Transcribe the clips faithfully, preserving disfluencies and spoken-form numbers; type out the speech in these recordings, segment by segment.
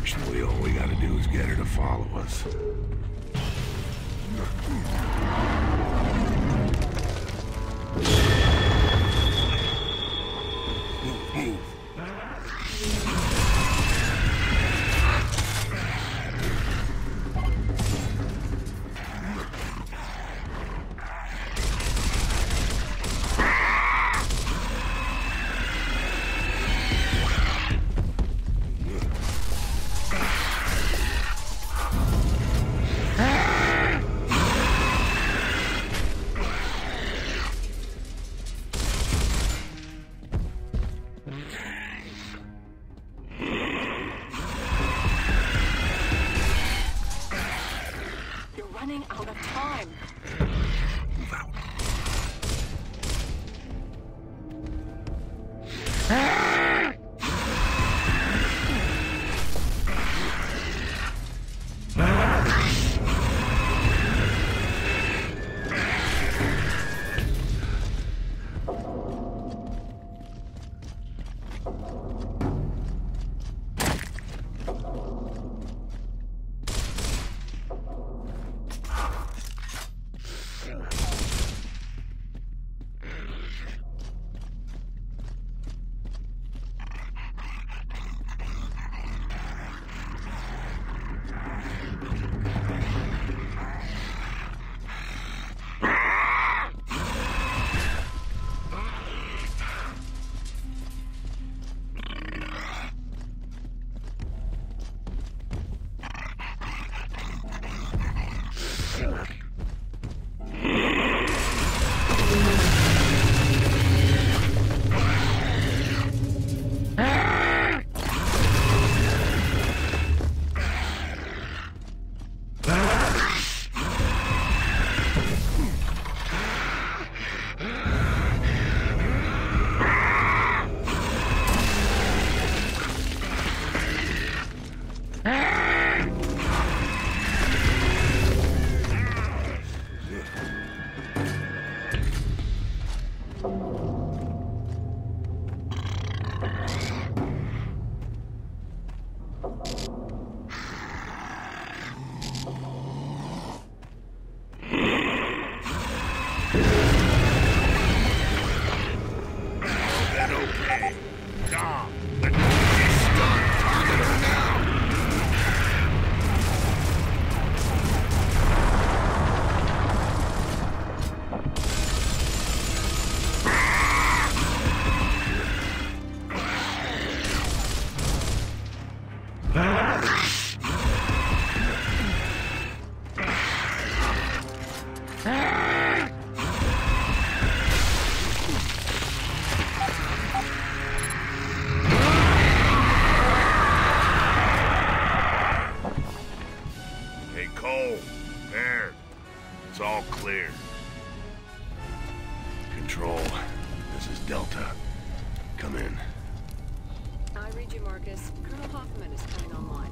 Unfortunately, all we gotta do is get her to follow us. Move, move. Out of time. Move out. It's all clear. Control, this is Delta. Come in. I read you, Marcus. Colonel Hoffman is coming online.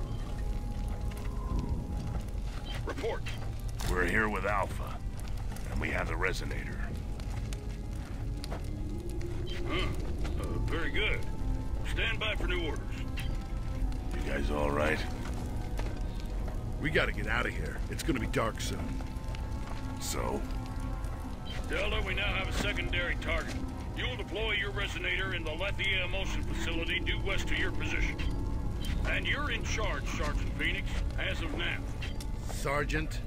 Report. We're here with Alpha, and we have the resonator. Huh. Uh, very good. Stand by for new orders. You guys all right? We gotta get out of here. It's gonna be dark soon. So? Delta, we now have a secondary target. You'll deploy your resonator in the Lethia Emulsion Facility due west to your position. And you're in charge, Sergeant Phoenix, as of now. Sergeant?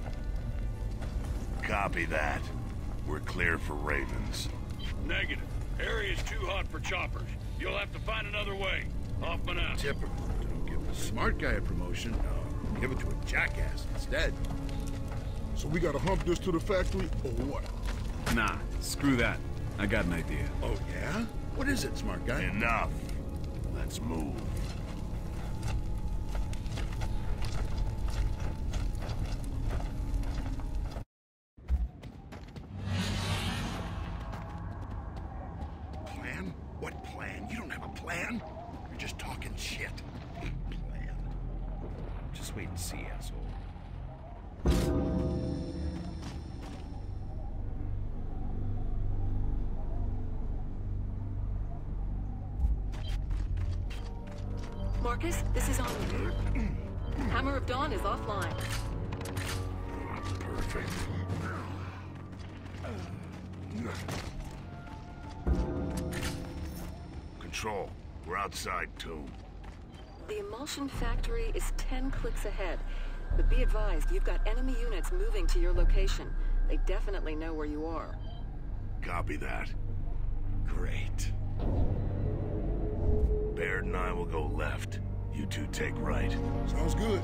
Copy that. We're clear for Ravens. Negative. Area's too hot for choppers. You'll have to find another way. Hoffman out. Typical. Don't give a smart guy a promotion. No, give it to a jackass instead. So we gotta hump this to the factory, or what? Nah, screw that. I got an idea. Oh, yeah? What is it, smart guy? Enough. Let's move. Plan? What plan? You don't have a plan? You're just talking shit. Plan. Just wait and see, asshole. Marcus, this is on you. Hammer of Dawn is offline. Perfect. Control, we're outside Tomb. The emulsion factory is ten clicks ahead. But be advised, you've got enemy units moving to your location. They definitely know where you are. Copy that. Great. Baird and I will go left. You two take right. Sounds good.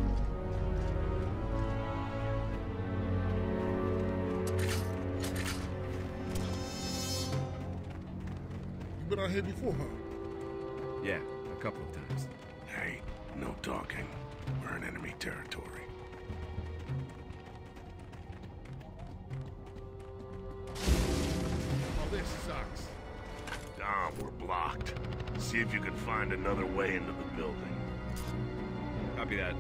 You been out here before, huh? Yeah, a couple of times. Hey, no talking. We're in enemy territory. Oh, this sucks. Dom, we're blocked. See if you can find another way into the building. Copy that.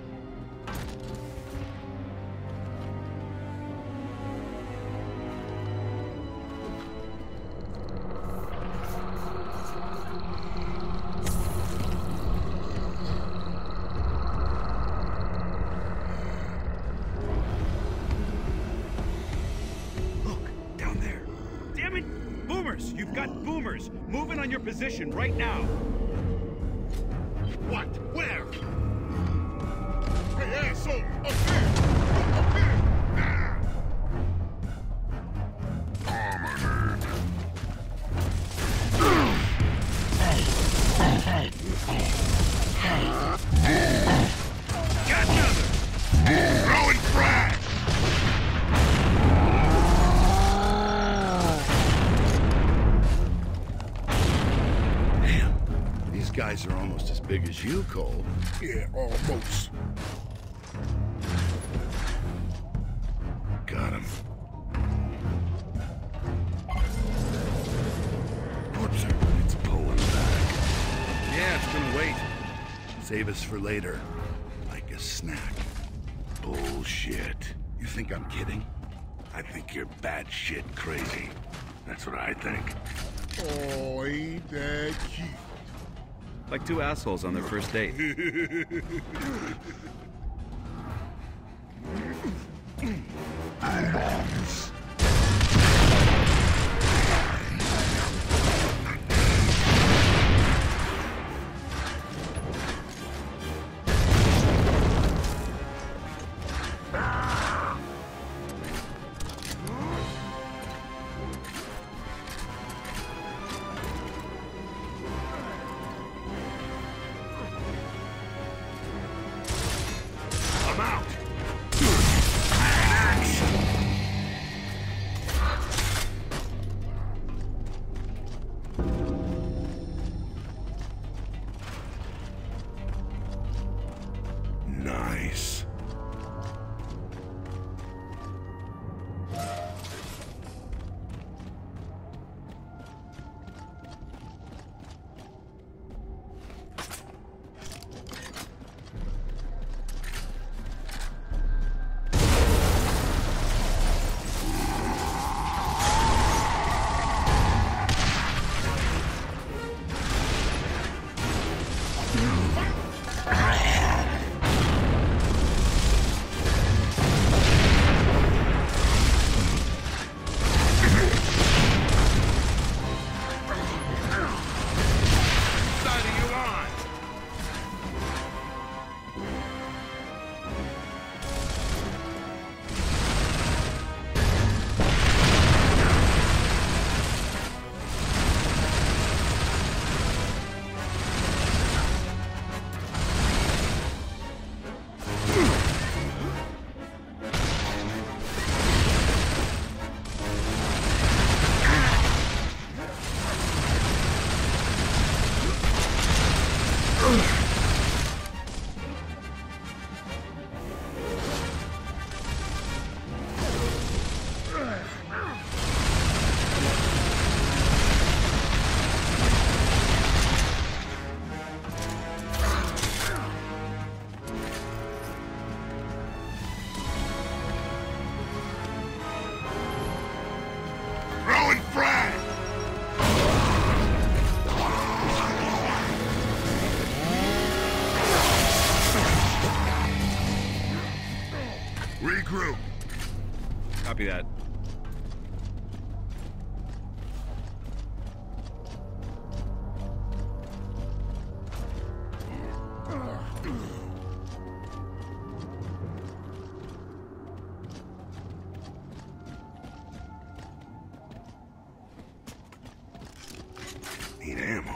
You've got boomers moving on your position right now. What? Where? Hey, asshole! Up here! Up here! Got another! Throwing frag! Guys are almost as big as you, Cole. Yeah, almost. Got him. Whoopsie. It's pulling back. Yeah, it's gonna wait. Save us for later. Like a snack. Bullshit. You think I'm kidding? I think you're batshit crazy. That's what I think. Oh, ain't that cute? Like two assholes on their first date. Copy that. Need ammo.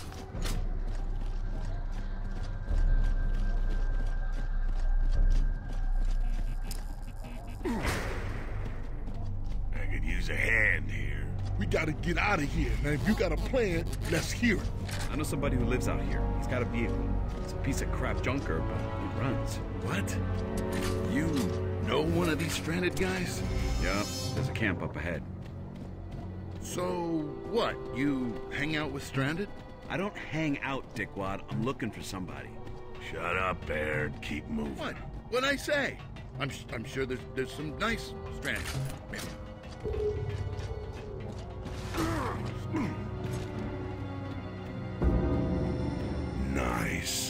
I could use a hand here. We gotta get out of here. Now, if you got a plan, let's hear it. I know somebody who lives out here. He's got a vehicle. It's a piece of crap junker, but he runs. What? You know one of these stranded guys? Yeah, there's a camp up ahead. So, what? You hang out with stranded? I don't hang out, dickwad. I'm looking for somebody. Shut up, Baird. Keep moving. What? What'd I say? I'm, I'm sure there's, there's some nice stranded. Nice.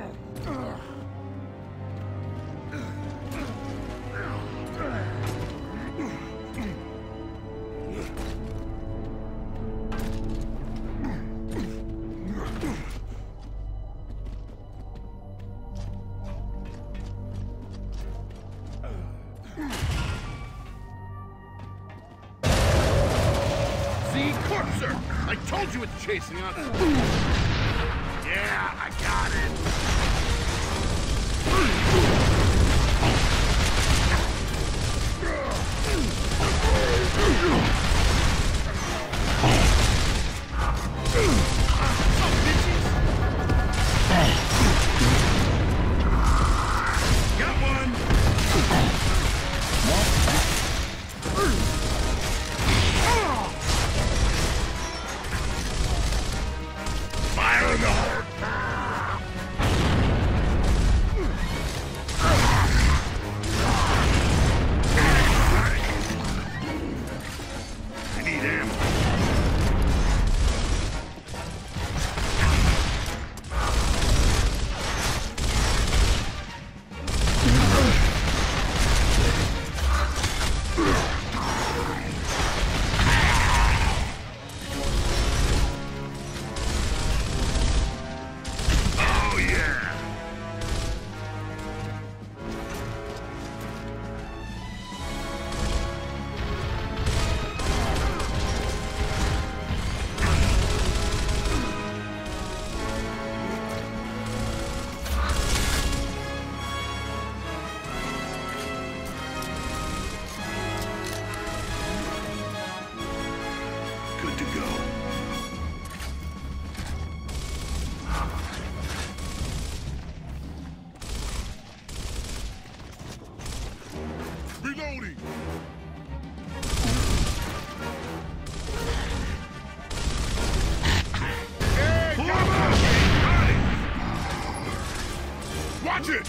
See, Corpser! I told you it's chasing us! Yeah, I got it. Got one! Fire in the hole. I need ammo. Oh, yeah. Good to go. Reloading. Hey, Pull come him on. out. Watch it.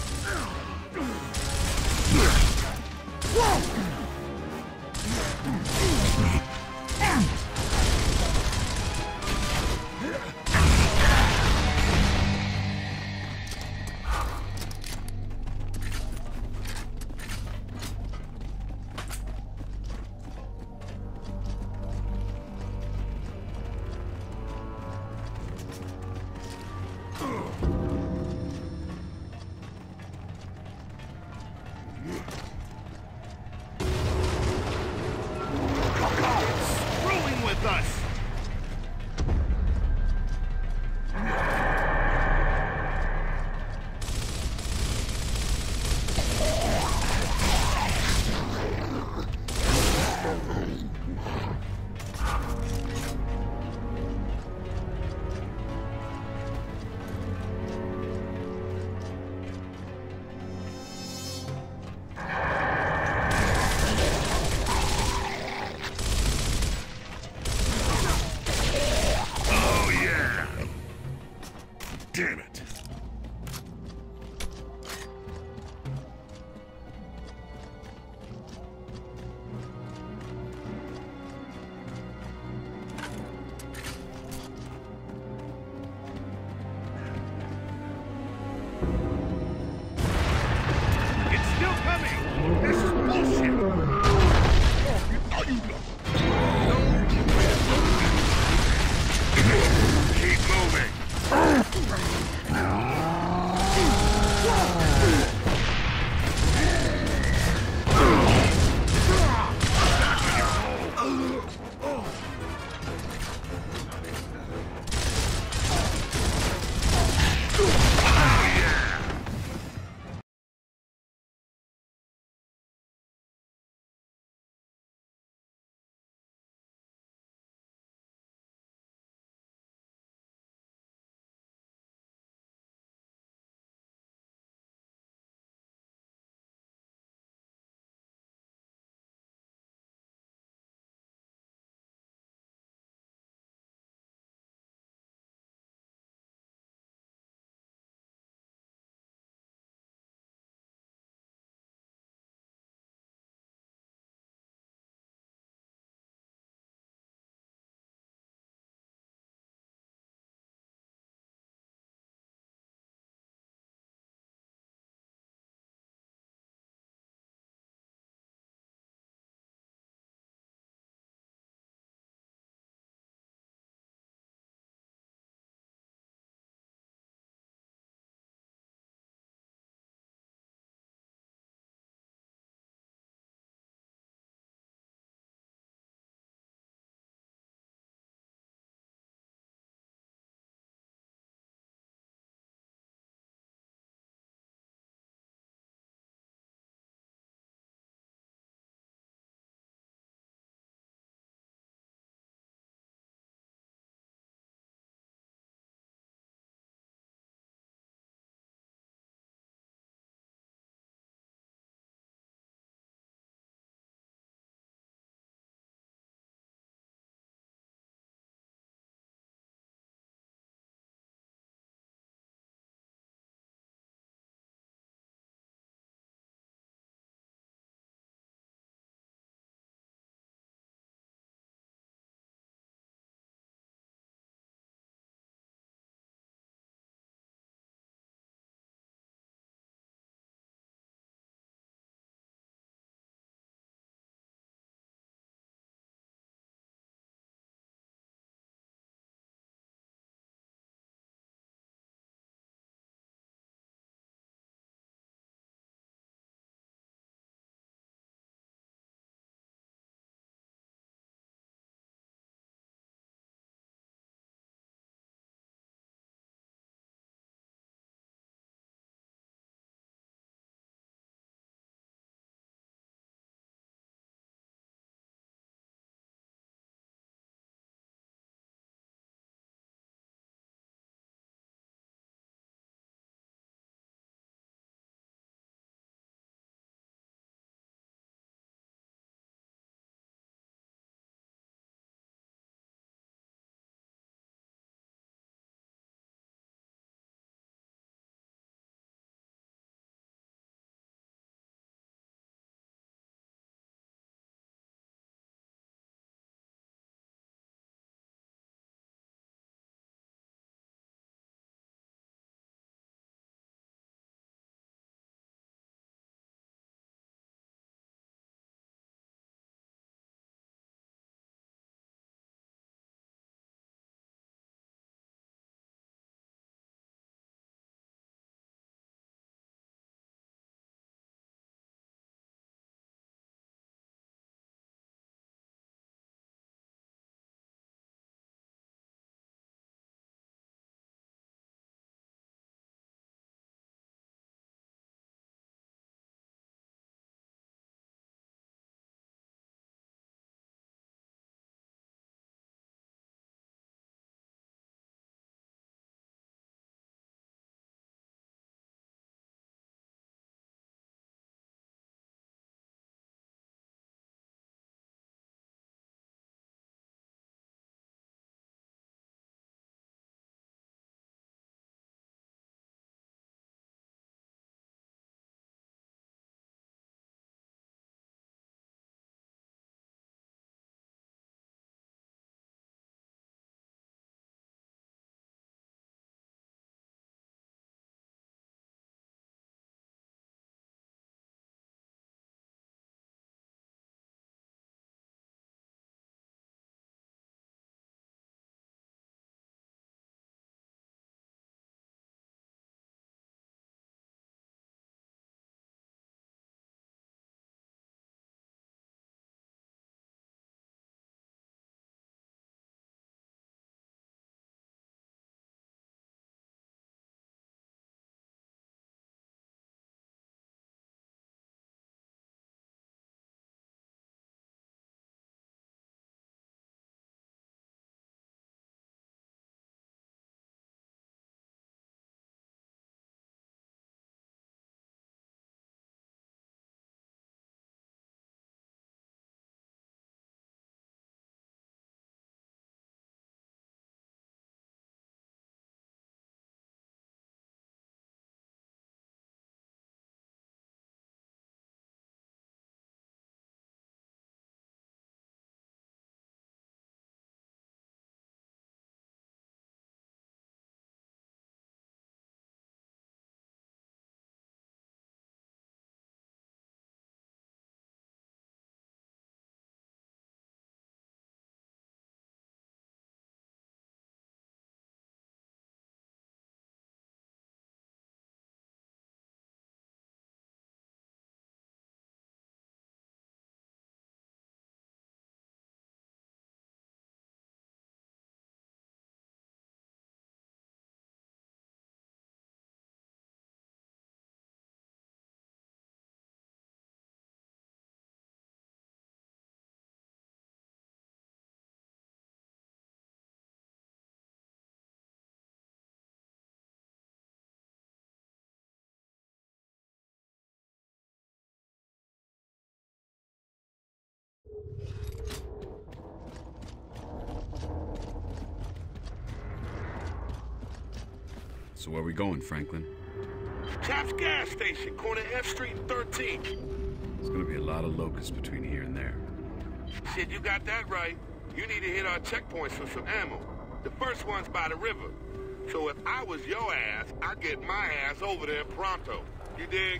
So where we going, Franklin? Chap's gas station, corner F Street and thirteenth. There's gonna be a lot of locusts between here and there. Shit, you got that right. You need to hit our checkpoints for some ammo. The first one's by the river. So if I was your ass, I'd get my ass over there pronto. You dig?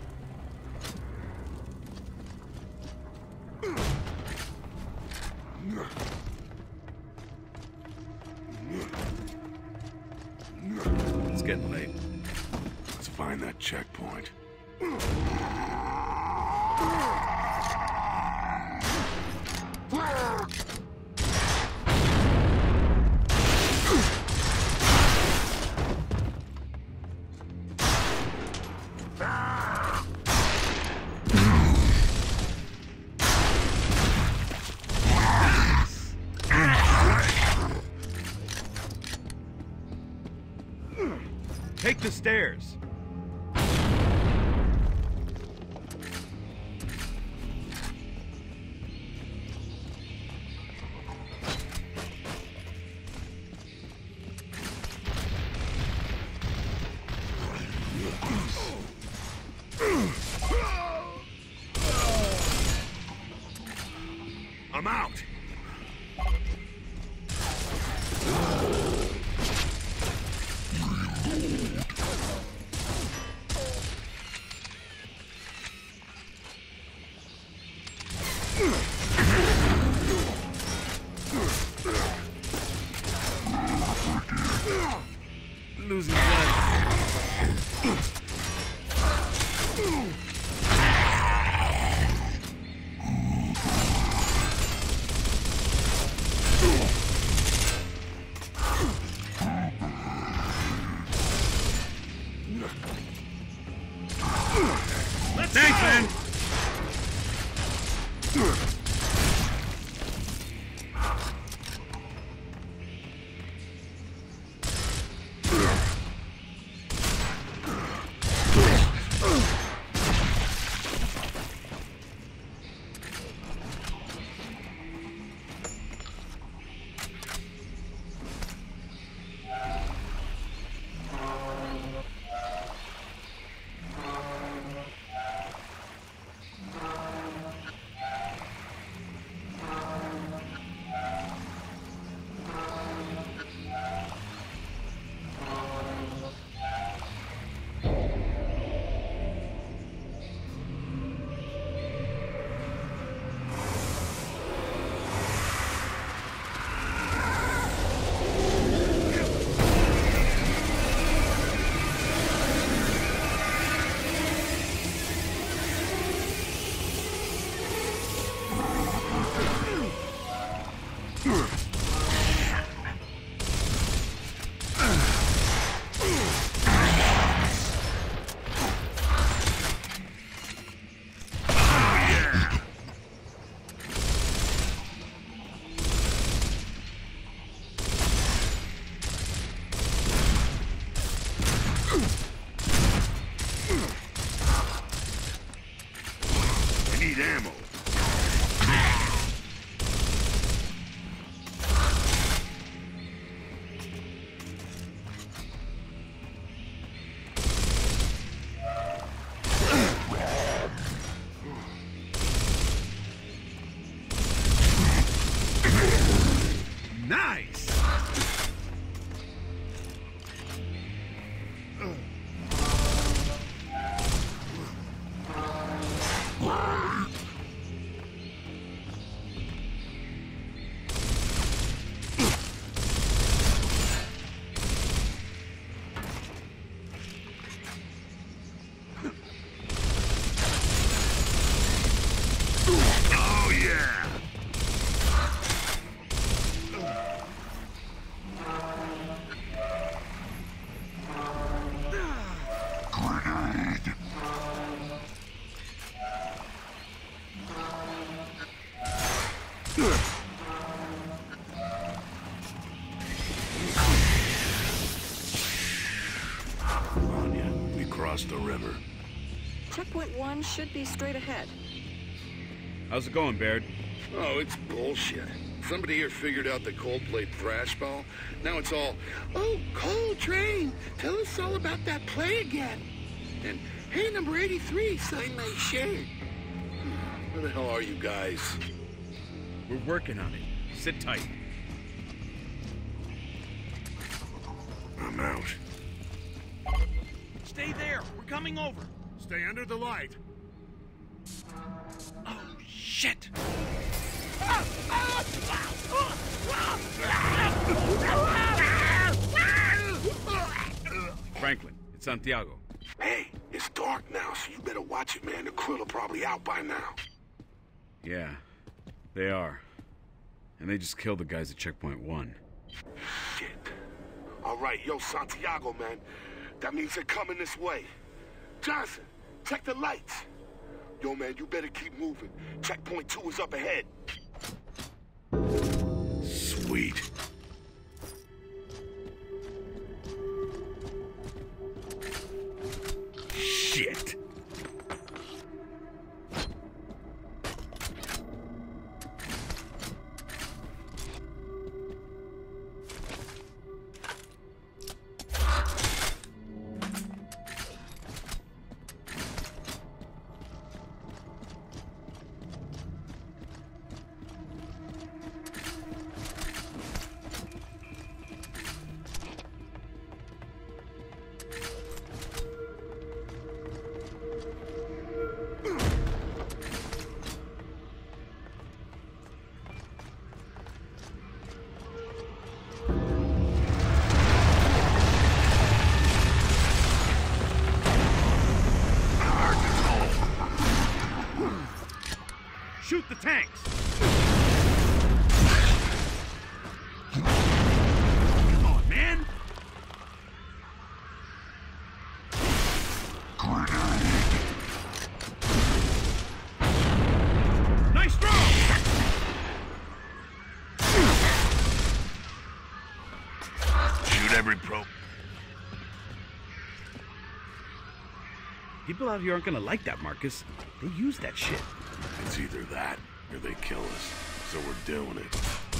It's getting late. Let's find that checkpoint. Take the stairs. I'm out. Losing blood. Thanks, man. Ammo. Nice. Oh yeah. We crossed the river. Checkpoint one should be straight ahead. How's it going, Baird? Oh, it's bullshit. Somebody here figured out the Coldplay thrash ball. Now it's all, oh, Coltrane, tell us all about that play again. And, hey, number eighty-three, sign my shirt. Where the hell are you guys? We're working on it. Sit tight. I'm out. Stay there. We're coming over. Stay under the light. Oh, shit. Franklin, it's Santiago. Hey, it's dark now, so you better watch it, man. The krill are probably out by now. Yeah, they are. And they just killed the guys at checkpoint one. Shit. All right, yo, Santiago, man. That means they're coming this way. Johnson, check the lights. Yo, man, you better keep moving. Checkpoint two is up ahead. Sweet. Shit! Shoot the tanks! Come on, man! Nice throw! Shoot every pro... People out here aren't gonna like that, Marcus. They use that shit. It's either that, or they kill us. So we're doing it.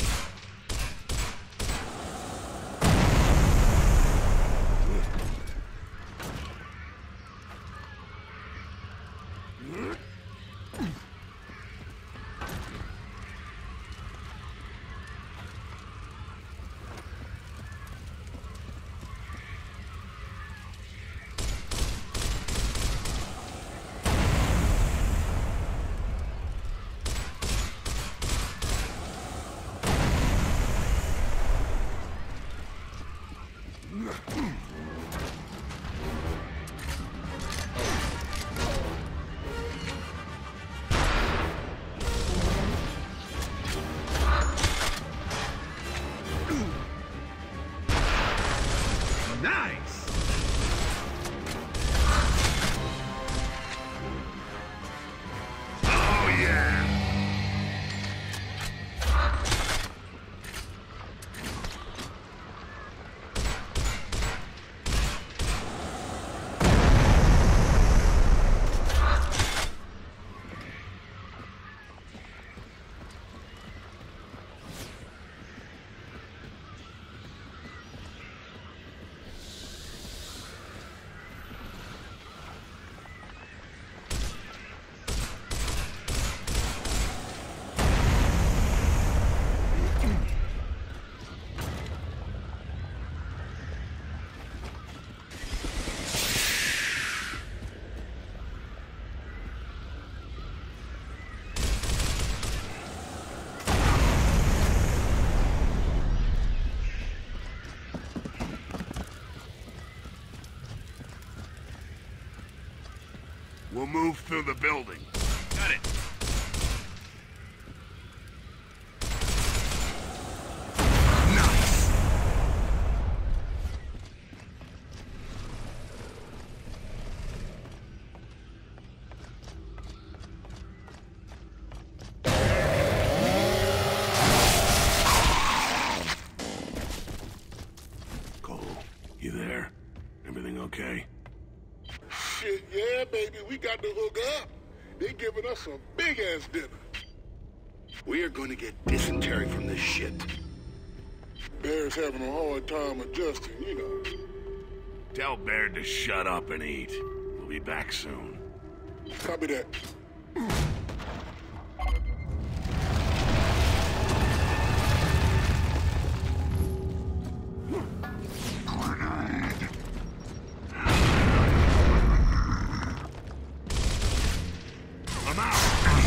Nice! Oh, yeah! We'll move through the building. Got it. Nice! Cole, you there? Everything okay? Shit, yeah, baby, we got to hook up. They giving us some big-ass dinner. We are going to get dysentery from this shit. Bear's having a hard time adjusting, you know. Tell Bear to shut up and eat. We'll be back soon. Copy that. I'm out!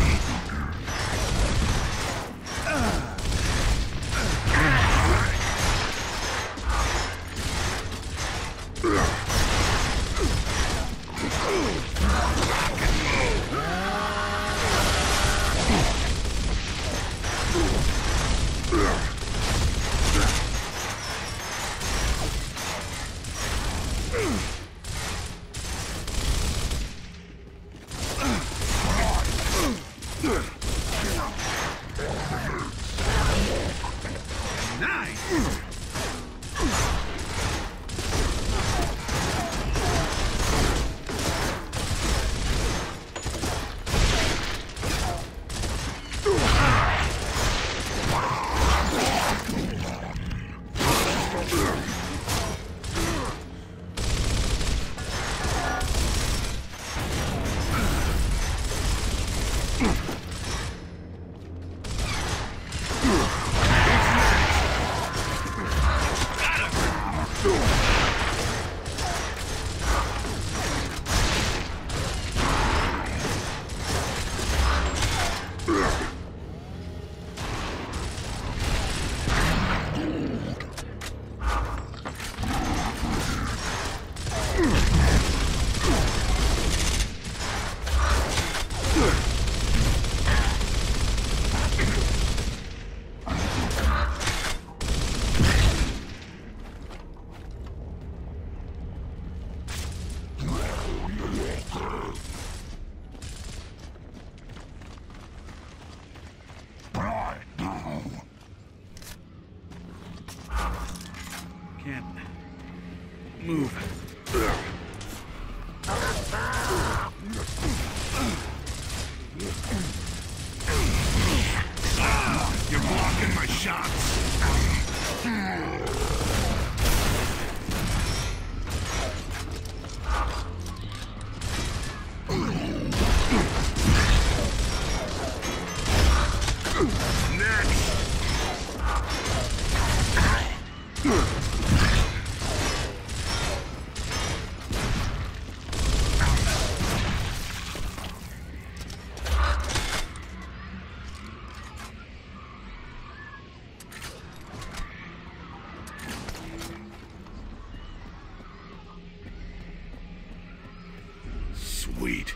Can't move. You're blocking my shots. Sweet.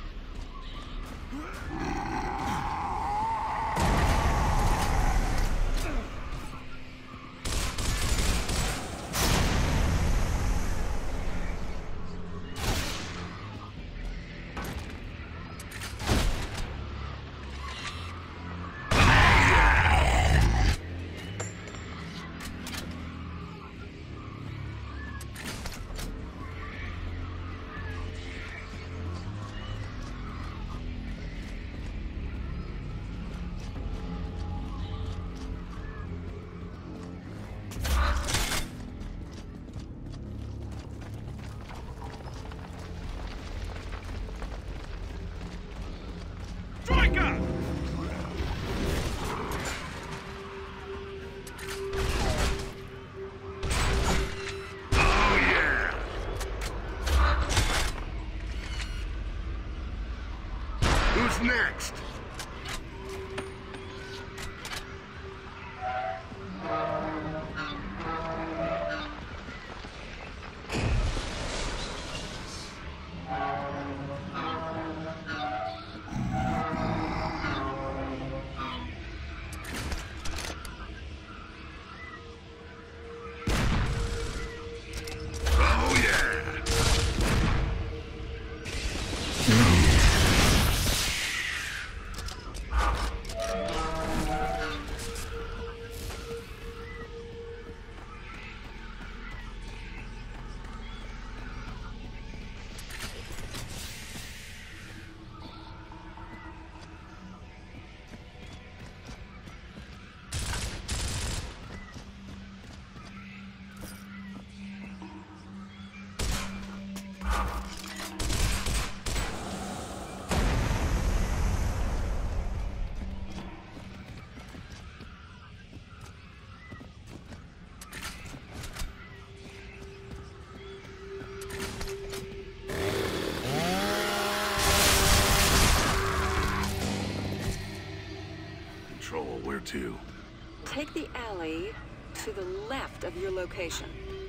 take the alley to the left of your location.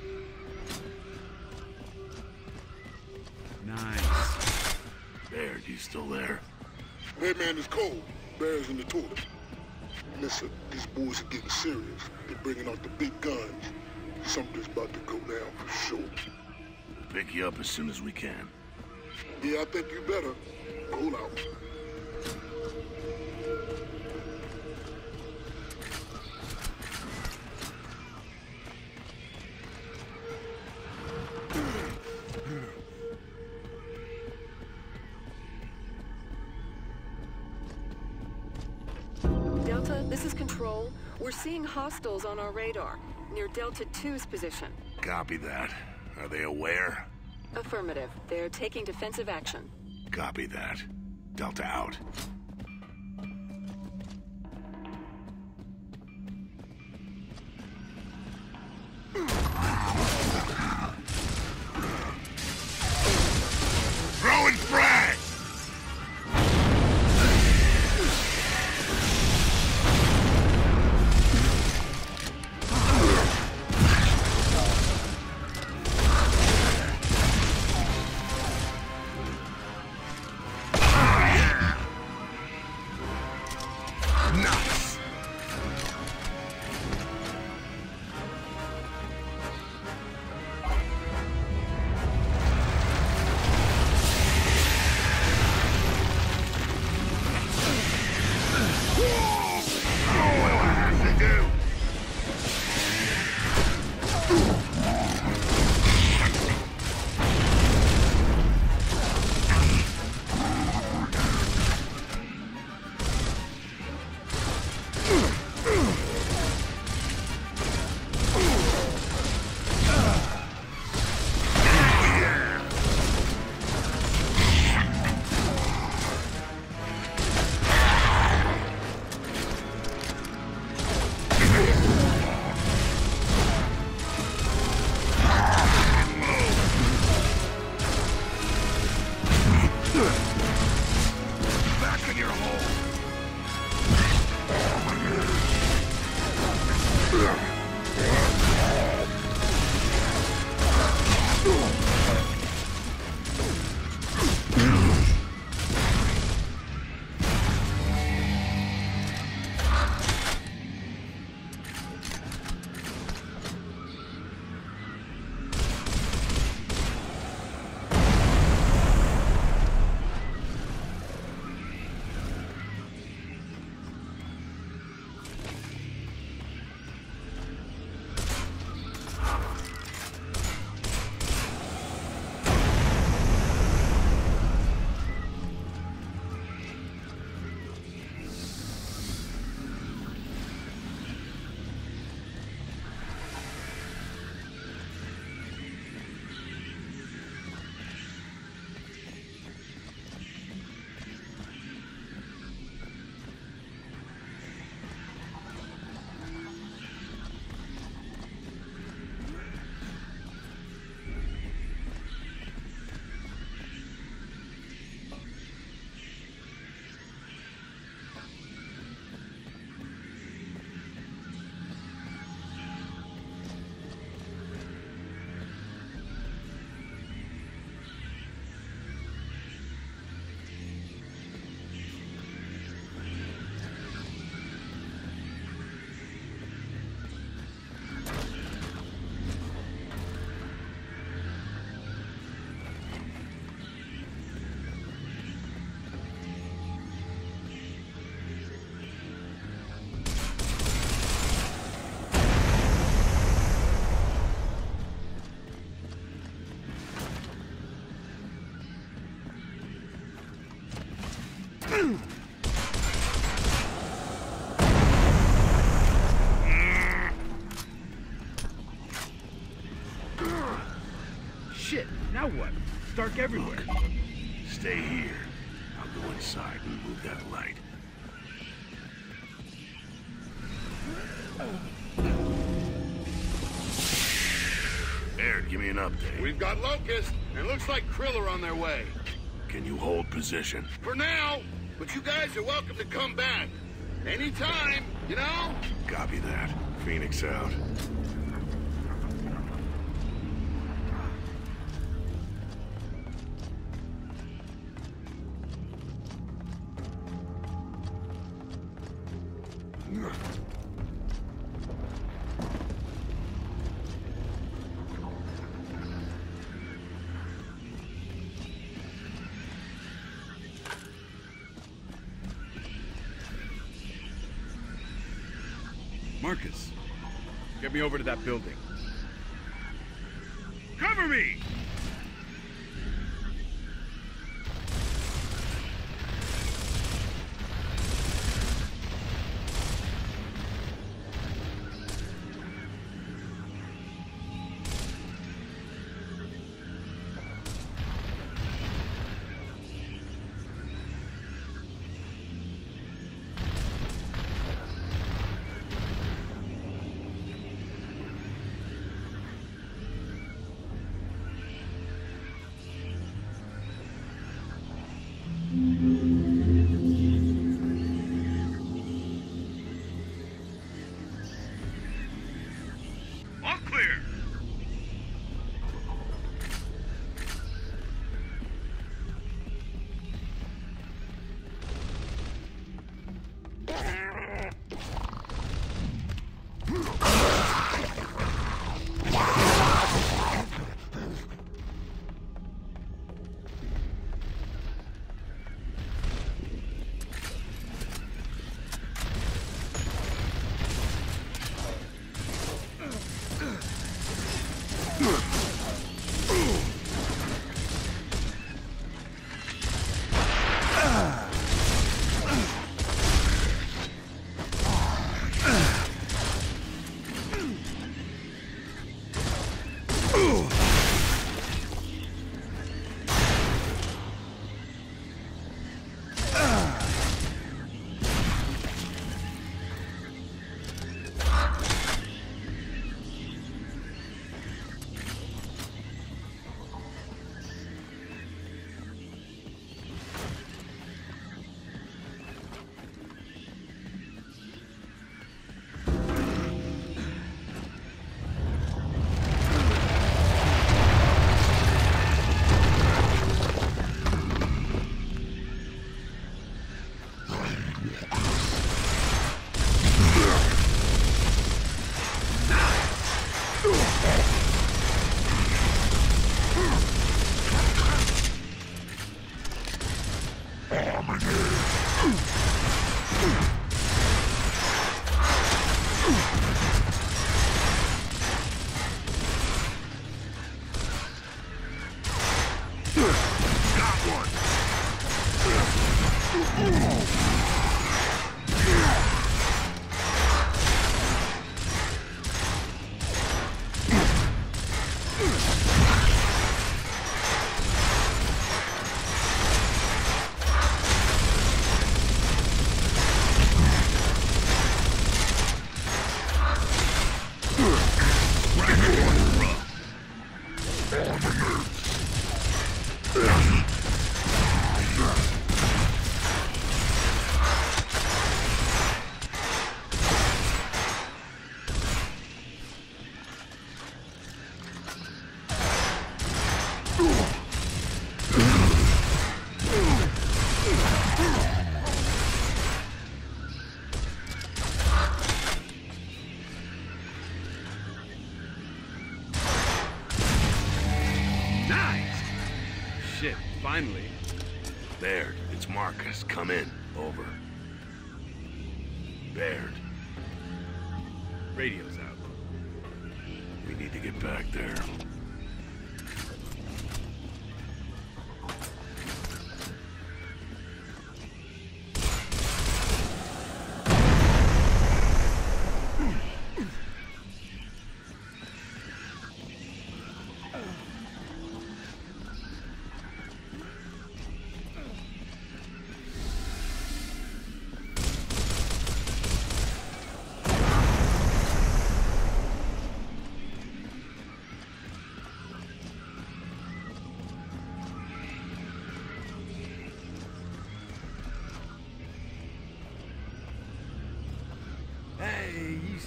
Nice. Baird, you still there? Hey man, it's cold. Bear's in the toilet. Listen, these boys are getting serious. They're bringing out the big guns. Something's about to go down for sure. We'll pick you up as soon as we can. Yeah, I think you better. Roll out. Delta, this is Control. We're seeing hostiles on our radar, near Delta two's position. Copy that. Are they aware? Affirmative. They're taking defensive action. Copy that. Delta out. Throwing frag! Nice! Back in your hole! Shit, now what? It's dark everywhere. Look, stay here. I'll go inside and move that light. Baird, give me an update. We've got locusts, and it looks like Krill are on their way. Can you hold position? For now, but you guys are welcome to come back. Anytime, you know? Copy that. Phoenix out. Marcus, get me over to that building. Cover me! All clear. Finally. Baird, it's Marcus. Come in. Over. Baird. Radio's out. We need to get back there.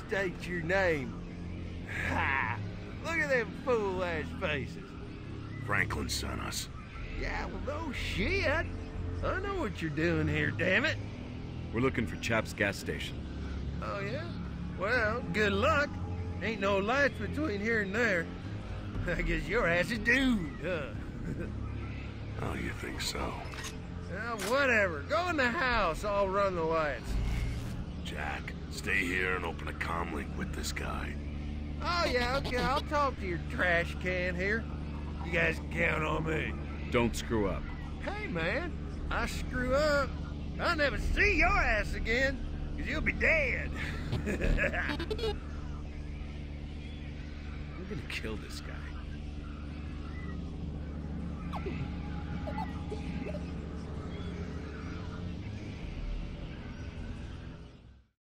state your name. Ha! Look at them fool-ass faces. Franklin sent us. Yeah, well, no shit. I know what you're doing here, damn it. We're looking for Chap's gas station. Oh, yeah? Well, good luck. Ain't no lights between here and there. I guess your ass is doomed, huh? Oh, you think so? Well, whatever. Go in the house. I'll run the lights. Jack, stay here and open a comm link with this guy. Oh, yeah, okay. I'll talk to your trash can here. You guys can count on me. Don't screw up. Hey, man. I screw up, I'll never see your ass again, because you'll be dead. We're gonna kill this guy.